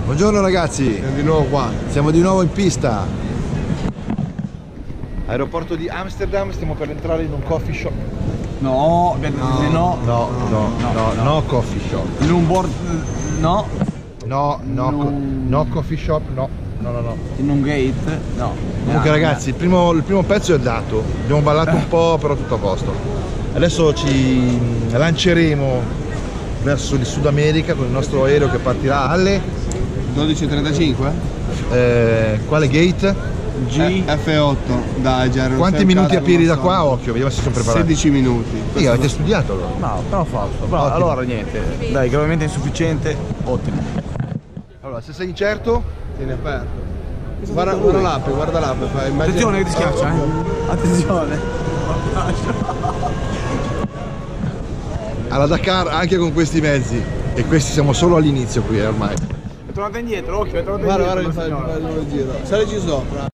Buongiorno ragazzi, Siamo di nuovo qua. siamo di nuovo in pista. Aeroporto di Amsterdam, stiamo per entrare in un coffee shop. No, abbiamo detto no. No, coffee shop. In un board. No. No, coffee shop, no. In un gate. No. Comunque ragazzi, il primo pezzo è dato. Abbiamo ballato un po', però tutto a posto. Adesso ci lanceremo verso il Sud America con il nostro aereo che partirà alle 12:35? quale gate? F8 da Gerone. Quanti minuti a piedi da qua? Occhio, vediamo se sono preparati. 16 minuti. Sì, avete studiato allora? No, però falso. Però Ottimo. allora niente. Dai, gravemente insufficiente. Ottimo. Allora, se sei incerto, Tieni aperto. Guarda l'app, fai immagine. Attenzione che ti schiaccia, Attenzione. alla Dakar anche con questi mezzi. E questi siamo solo all'inizio qui ormai. È tornata indietro, occhio, è tornata Guarda che fai il giro. Saligi sopra.